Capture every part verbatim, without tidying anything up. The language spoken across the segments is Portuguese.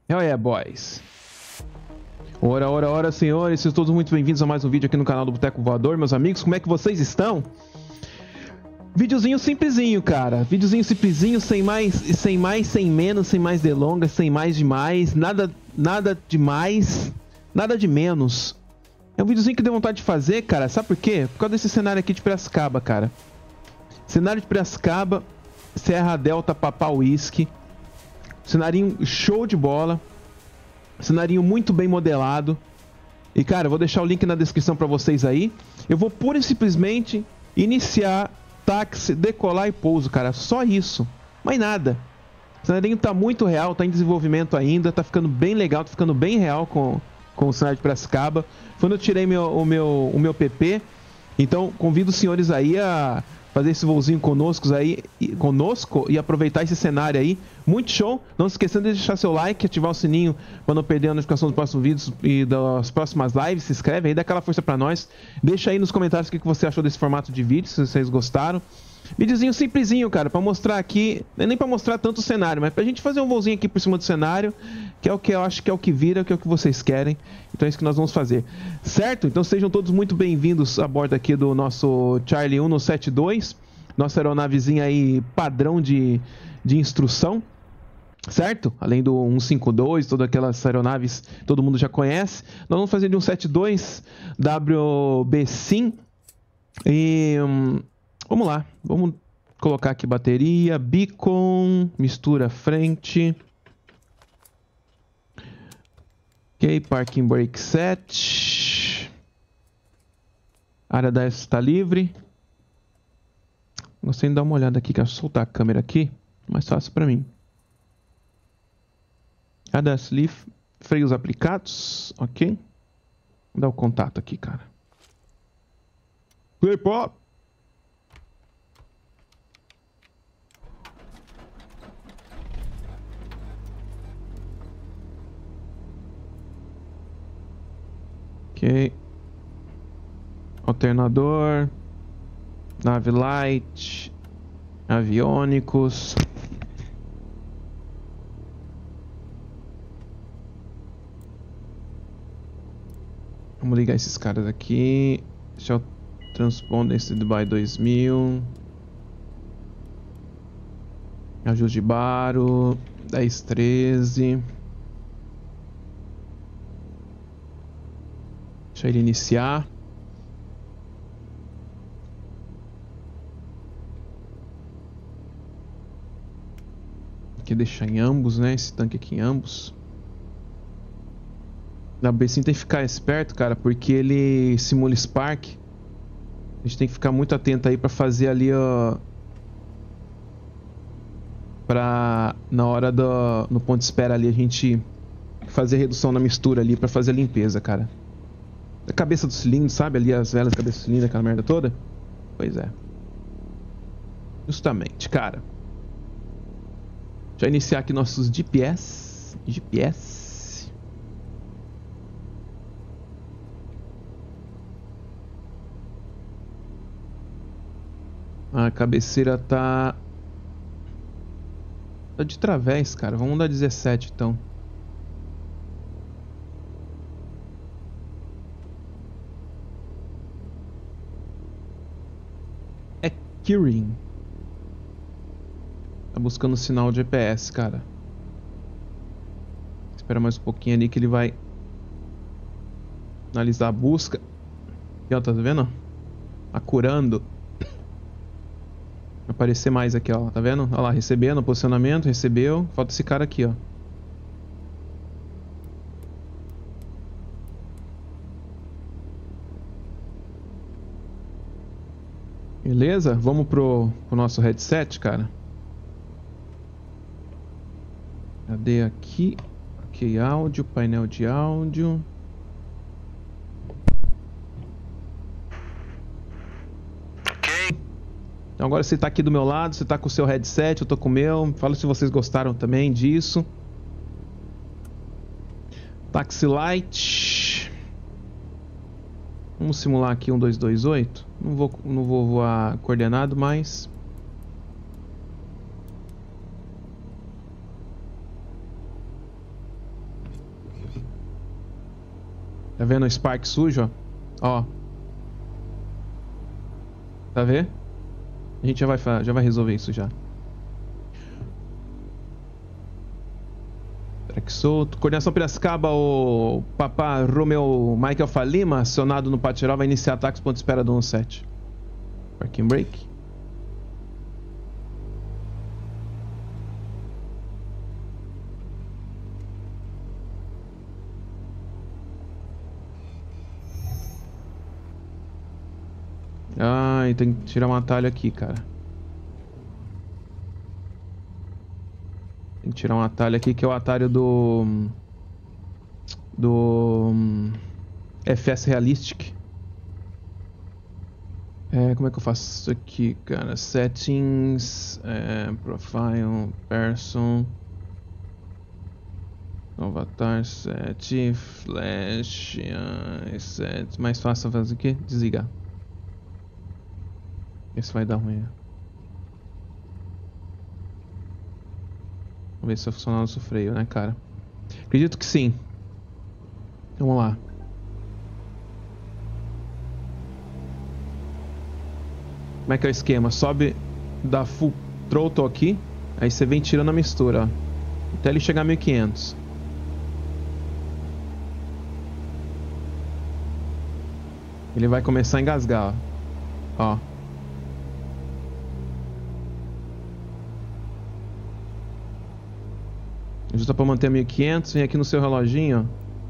Hell yeah, boys. Ora, ora, ora, senhores, sejam todos muito bem-vindos a mais um vídeo aqui no canal do Boteco Voador, meus amigos. Como é que vocês estão? Videozinho simplesinho, cara. Videozinho simplesinho, sem mais, sem mais, sem menos, sem mais delongas, sem mais demais, nada, nada demais, nada de menos. É um videozinho que deu vontade de fazer, cara. Sabe por quê? Por causa desse cenário aqui de Piracicaba, cara. Cenário de Piracicaba, Serra Delta Papá Whisky. Cenarinho show de bola. Cenarinho muito bem modelado. E, cara, eu vou deixar o link na descrição pra vocês aí. Eu vou pura e simplesmente iniciar táxi, decolar e pouso, cara. Só isso. Mais nada. O cenarinho tá muito real, tá em desenvolvimento ainda. Tá ficando bem legal, tá ficando bem real com, com o cenário de Piracicaba. Quando eu tirei meu, o, meu, o meu P P. Então, convido os senhores aí a fazer esse voozinho conosco aí, conosco e aproveitar esse cenário aí. Muito show. Não se esqueçando de deixar seu like, ativar o sininho para não perder a notificação dos próximos vídeos e das próximas lives. Se inscreve aí, dá aquela força para nós. Deixa aí nos comentários o que você achou desse formato de vídeo, se vocês gostaram. Videozinho simplesinho, cara, para mostrar aqui, não é nem para mostrar tanto o cenário, mas pra gente fazer um voozinho aqui por cima do cenário, que é o que eu acho que é o que vira, que é o que vocês querem. Então é isso que nós vamos fazer, certo? Então sejam todos muito bem-vindos a bordo aqui do nosso Charlie um no setenta e dois, nossa aeronavezinha aí padrão de, de instrução, certo? Além do cento e cinquenta e dois, todas aquelas aeronaves todo mundo já conhece. Nós vamos fazer de um setenta e dois W B Sim e... Hum, vamos lá, vamos colocar aqui bateria, beacon, mistura frente. Ok, parking brake set. Área da S está livre. Gostei de dar uma olhada aqui, quero soltar a câmera aqui, mais fácil para mim. A D S livre, freios aplicados, ok. Vou dar o contato aqui, cara. Play pop. Ok. Alternador. Nave light. Aviônicos. Vamos ligar esses caras aqui. Shell Transponder Dubai dois mil. Ajuste de baro. dez treze. Deixa ele iniciar. Aqui deixar em ambos, né? Esse tanque aqui em ambos. Na B sim tem que ficar esperto, cara, porque ele simula Spark. A gente tem que ficar muito atento aí pra fazer ali, ó. Pra na hora do no ponto de espera ali a gente fazer a redução na mistura ali pra fazer a limpeza, cara. A cabeça do cilindro, sabe? Ali as velas da cabeça do cilindro, aquela merda toda. Pois é. Justamente, cara. Já iniciar aqui nossos G P S. G P S. A cabeceira tá... Tá de través, cara. Vamos dar dezessete, então. Kirin. Tá buscando sinal de G P S, cara. Espera mais um pouquinho ali que ele vai analisar a busca. Aqui, ó, tá vendo? Acurando. Vai aparecer mais aqui, ó. Tá vendo? Olha lá, recebendo, posicionamento, recebeu. Falta esse cara aqui, ó. Beleza? Vamos pro, pro nosso headset, cara. Cadê aqui? Ok, áudio, painel de áudio. Ok. Então agora você tá aqui do meu lado, você tá com o seu headset, eu tô com o meu. Fala se vocês gostaram também disso. Taxi Light. Vamos simular aqui um dois dois oito. Não vou, não vou voar coordenado, mas... Tá vendo o Spark sujo, ó? Ó. Tá vendo? A gente já vai, já vai resolver isso já. Track solto. Coordenação Piracicaba, o Papa Romeo Mike Alfa Lima, acionado no pátio geral, vai iniciar ataques ponto de espera do um sete. Parking brake. Ai, tem que tirar um atalho aqui, cara. Tem que tirar um atalho aqui, que é o atalho do... Do... F S Realistic. É, como é que eu faço isso aqui, cara? Settings... É, profile... Person... Avatar set... Flash... Uh, set... Mais fácil fazer o quê? Desligar. Esse vai dar ruim. Vamos ver se vai funcionar o nosso freio, né, cara? Acredito que sim. Vamos lá. Como é que é o esquema? Sobe, dá full throttle aqui, aí você vem tirando a mistura, ó, até ele chegar a mil e quinhentos. Ele vai começar a engasgar, ó. Ó. Ajusta para manter a mil e quinhentos, vem aqui no seu reloginho, ó.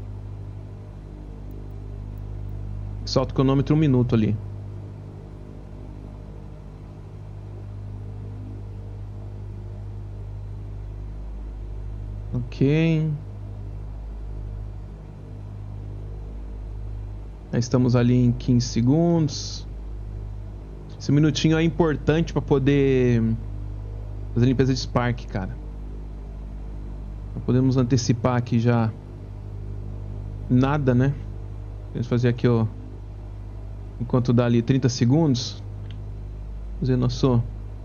Solta o cronômetro um minuto ali. Ok. Aí estamos ali em quinze segundos. Esse minutinho é importante para poder fazer limpeza de Spark, cara. Podemos antecipar aqui já nada, né? Vamos fazer aqui, ó, enquanto dá ali trinta segundos, fazer nosso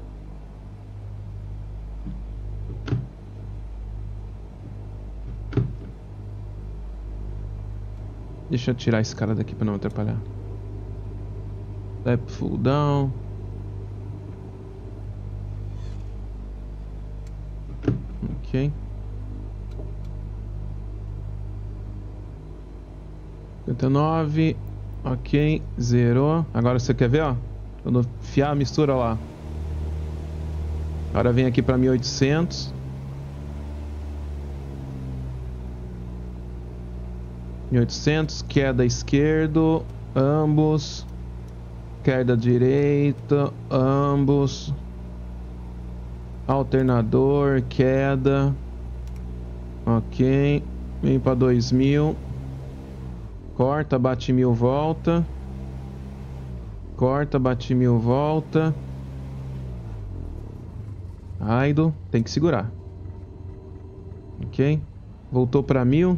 deixa eu tirar esse cara daqui para não atrapalhar. Lap full down. Ok. cinquenta e nove, ok, zerou. Agora você quer ver, ó? Quando enfiar a mistura lá. Agora vem aqui para mil e oitocentos. mil e oitocentos, queda esquerdo, ambos. Queda direita, ambos. Alternador, queda. Ok, vem para dois mil. Corta, bate mil, volta. Corta, bate mil, volta. Idle, tem que segurar. Ok. Voltou para mil.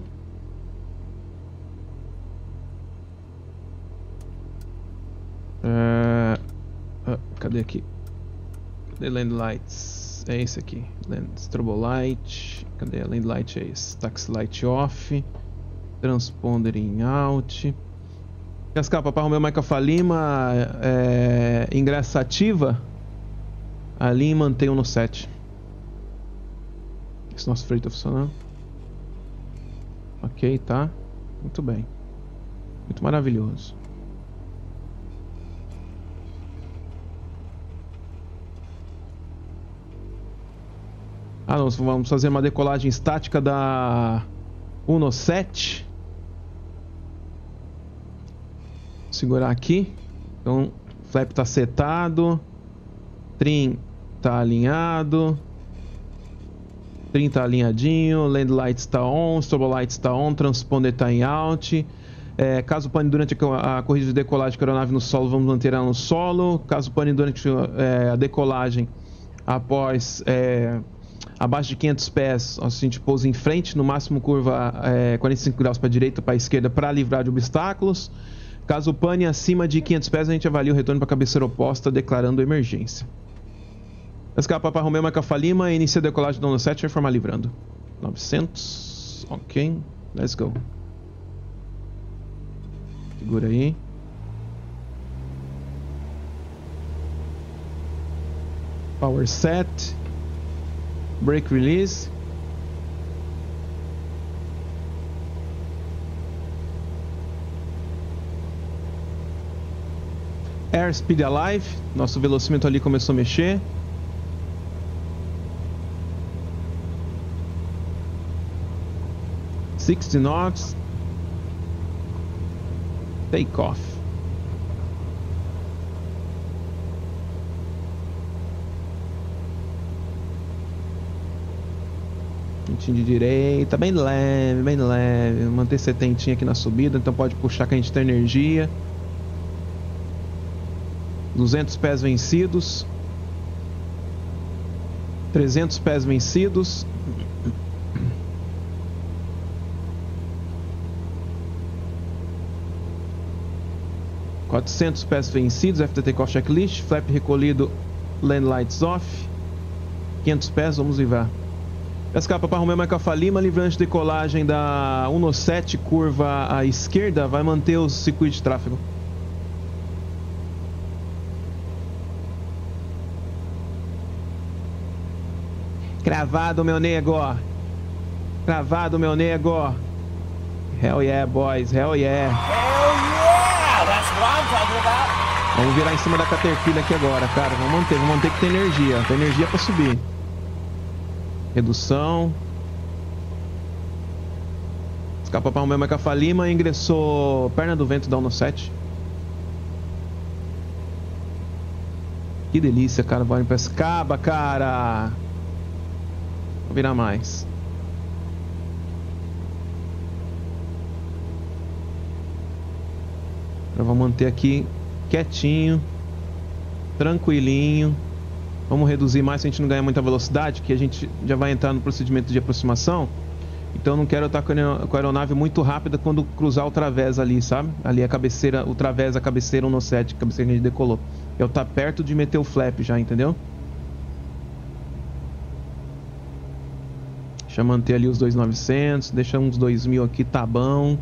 Uh, uh, cadê aqui? Cadê Land Lights? É esse aqui. Land Strobo Light. Cadê a Land Light? É esse. Taxi Light Off. Transponder em out. Cascar, Papai Romeu Mike Alfa Lima, é, ingresso ativa. Ali mantenho no set. Esse nosso freio tá funcionando. Ok, tá. Muito bem. Muito maravilhoso. Ah, nós vamos fazer uma decolagem estática da um sete. Segurar aqui. Então, o flap tá setado. Trim tá alinhado. Trim tá alinhadinho. Land Lights tá on. Strobo Lights tá on. Transponder tá em out. É, caso pane durante a, a corrida de decolagem com a aeronave no solo, vamos manter ela no solo. Caso pane durante é, a decolagem após é, abaixo de quinhentos pés, a gente pousa em frente, no máximo curva é, quarenta e cinco graus para a direita, para a esquerda, para livrar de obstáculos. Caso pane acima de quinhentos pés, a gente avalia o retorno para a cabeceira oposta, declarando emergência. Escapa para Romeu Mike Alfa Lima, inicia a decolagem do sete, vai formar livrando. novecentos, ok, let's go. Segura aí. Power set. Brake release. Airspeed alive. Nosso velocímetro ali começou a mexer. sixty knots. Take off. Pontinho de direita, bem leve, bem leve. Manter setentinha aqui na subida, então pode puxar que a gente tem energia. duzentos pés vencidos. trezentos pés vencidos. quatrocentos pés vencidos, F T T Takeoff Checklist, flap recolhido, land lights off. quinhentos pés, vamos livrar. Escapa para Romeo Maica Lima, livrante de decolagem da cento sete, curva à esquerda, vai manter o circuito de tráfego. Cravado, meu nego. Cravado, meu nego. Hell yeah, boys, hell yeah. Vamos virar em cima da Caterpillar aqui agora, cara. Vamos manter, vamos manter que tem energia. Tem energia pra subir. Redução. Escapa para o meu Maica Lima. Ingressou perna do vento da cento sete. Que delícia, cara. Vai em Pescaba, cara. Vou virar mais. Eu vou manter aqui quietinho, tranquilinho. Vamos reduzir mais se a gente não ganhar muita velocidade, que a gente já vai entrar no procedimento de aproximação. Então eu não quero estar com a aeronave muito rápida quando cruzar o través ali, sabe? Ali a cabeceira, o través, a cabeceira cento sete, a cabeceira que a gente decolou. Eu tá perto de meter o flap já, entendeu? Deixa eu manter ali os dois mil e novecentos, deixa uns dois mil aqui, tá bom.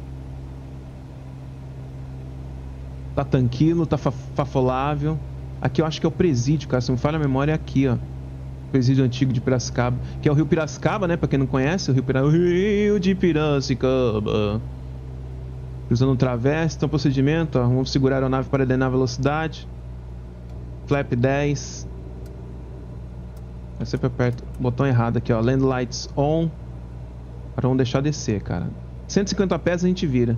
Tá tranquilo, tá fafolável. Aqui eu acho que é o presídio, cara. Se não me falha a memória, é aqui, ó. Presídio antigo de Piracicaba. Que é o Rio Piracicaba, né? Pra quem não conhece, o Rio, Pira... o Rio de Piracicaba. Cruzando o través. Então, procedimento, ó. Vamos segurar a aeronave para ordenar a velocidade. Flap dez. Eu sempre aperto o botão errado aqui, ó. Land lights on. Para vamos deixar descer, cara. cento e cinquenta pés a gente vira.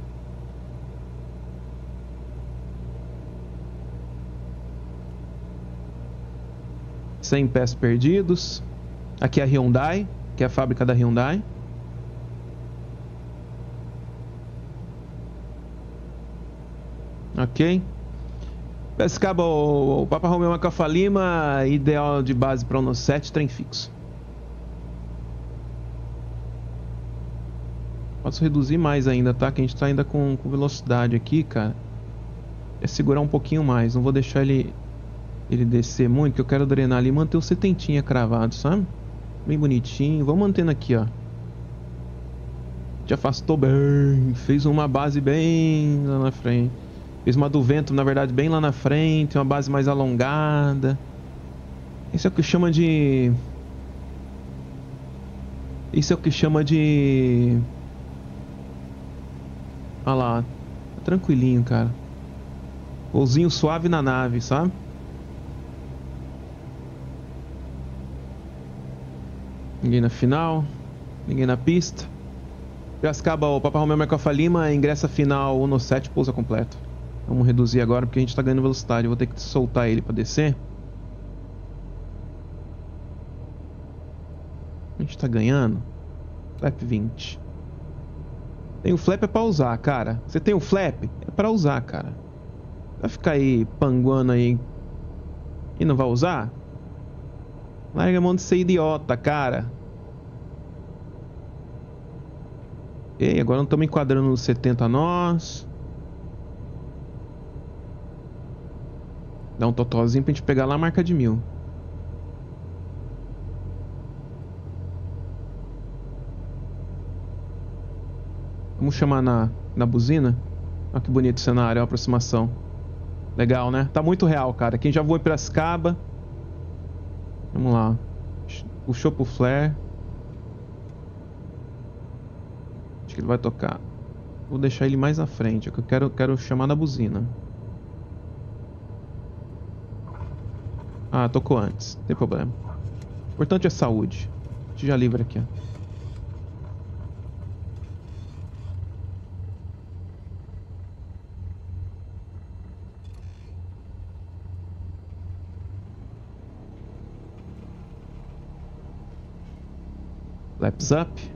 cem pés perdidos. Aqui é a Hyundai, que é a fábrica da Hyundai. Ok. Pescaba o Papa Romeo Maica Lima, ideal de base para cento sete, trem fixo. Posso reduzir mais ainda, tá? Que a gente tá ainda com, com velocidade aqui, cara. É segurar um pouquinho mais. Não vou deixar ele... ele descer muito, que eu quero drenar ali e manter o setentinha cravado, sabe? Bem bonitinho. Vamos mantendo aqui, ó. Já afastou bem. Fez uma base bem lá na frente. Fez uma do vento, na verdade, bem lá na frente. Uma base mais alongada. Isso é o que chama de... Isso é o que chama de... Olha lá. Tá tranquilinho, cara. Voozinho suave na nave, sabe? Ninguém na final, ninguém na pista. Piracicaba, o Papa Romeo Maica Lima, ingressa final cento sete, pousa completo. Vamos reduzir agora porque a gente tá ganhando velocidade. Eu vou ter que soltar ele pra descer. A gente tá ganhando. Flap vinte. Tem o flap é pra usar, cara. Você tem o flap? É pra usar, cara. Vai ficar aí panguando aí e não vai usar? Larga a mão de ser idiota, cara. Ok, agora não estamos enquadrando nos setenta nós. Dá um totozinho pra gente pegar lá a marca de mil. Vamos chamar na, na buzina. Olha que bonito o cenário, a aproximação. Legal, né? Tá muito real, cara. Quem já voou em Piracicaba... Vamos lá. Puxou pro flare. Acho que ele vai tocar. Vou deixar ele mais à frente, que eu quero, quero chamar na buzina. Ah, tocou antes. Não tem problema. O importante é saúde. A gente já livra aqui, ó. Flaps up.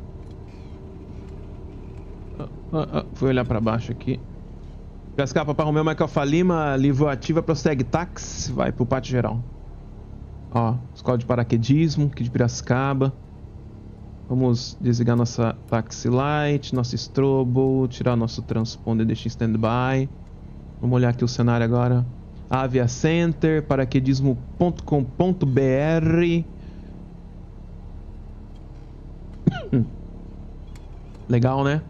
Ah, ah, ah. Fui olhar pra baixo aqui. Piracicaba para Romeu Michael Falima, livro ativa, prossegue táxi, vai pro pátio geral. Ó, escola de paraquedismo aqui de Piracicaba. Vamos desligar nossa taxi light, nosso strobo, tirar nosso transponder, deixar em standby. Vamos olhar aqui o cenário agora. Avia Center, paraquedismo ponto com ponto br. Legal, né?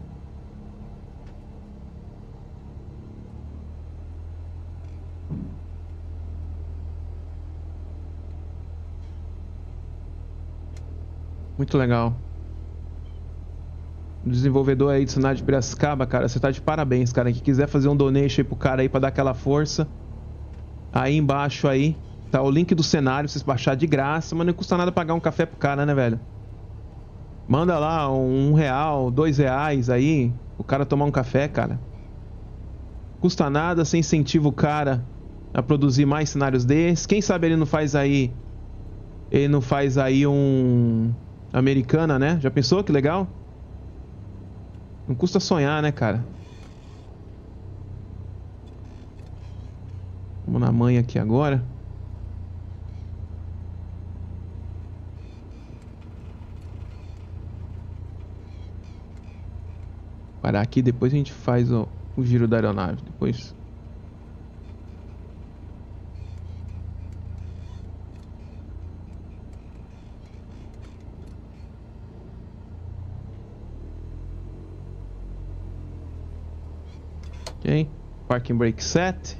Muito legal. Desenvolvedor aí de cenário de Piracicaba, cara, você tá de parabéns, cara. Quem quiser fazer um donation aí pro cara aí pra dar aquela força, aí embaixo aí tá o link do cenário, vocês baixar de graça, mas não custa nada pagar um café pro cara, né, velho? Manda lá um real, dois reais aí, o cara tomar um café, cara. Custa nada, você incentiva o cara a produzir mais cenários desses. Quem sabe ele não faz aí, ele não faz aí um Americana, né? Já pensou que legal? Não custa sonhar, né, cara? Vamos na manha aqui agora. Parar aqui, depois a gente faz o, o giro da aeronave. Depois... Ok, parking brake set,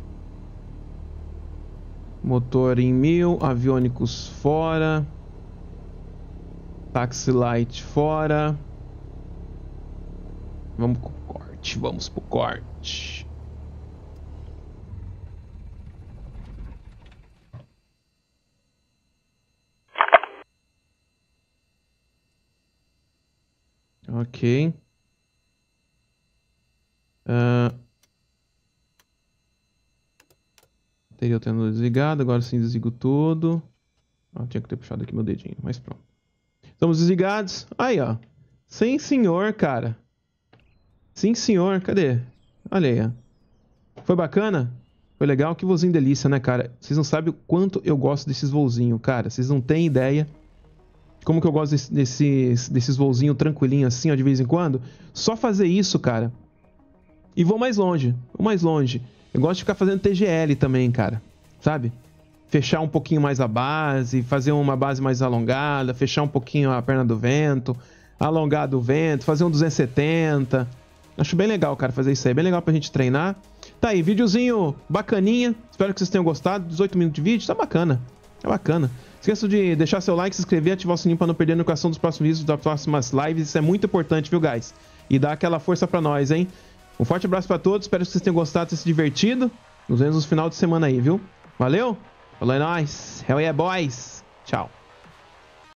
motor em mil, aviônicos fora, taxi light fora. Vamos pro corte, vamos pro corte. Ok. Uh... Teria tendo desligado, agora sim desligo tudo. Ah, tinha que ter puxado aqui meu dedinho, mas pronto. Estamos desligados. Aí, ó. Sim, senhor, cara. Sim, senhor. Cadê? Olha aí, ó. Foi bacana? Foi legal? Que vozinho delícia, né, cara? Vocês não sabem o quanto eu gosto desses voozinhos, cara. Vocês não têm ideia como que eu gosto desse, desses, desses voozinhos tranquilinhos assim, ó, de vez em quando. Só fazer isso, cara. E vou mais longe. Vou mais longe. Eu gosto de ficar fazendo T G L também, cara. Sabe? Fechar um pouquinho mais a base, fazer uma base mais alongada, fechar um pouquinho a perna do vento, alongar do vento, fazer um duzentos e setenta. Acho bem legal, cara, fazer isso aí. Bem legal pra gente treinar. Tá aí, videozinho bacaninha. Espero que vocês tenham gostado. dezoito minutos de vídeo, tá bacana. É bacana. Esqueça de deixar seu like, se inscrever, ativar o sininho pra não perder a notificação dos próximos vídeos, das próximas lives. Isso é muito importante, viu, guys? E dá aquela força pra nós, hein? Um forte abraço pra todos, espero que vocês tenham gostado, tenham se divertido. Nos vemos no final de semana aí, viu? Valeu? Falou, é nóis. Hell yeah, boys. Tchau.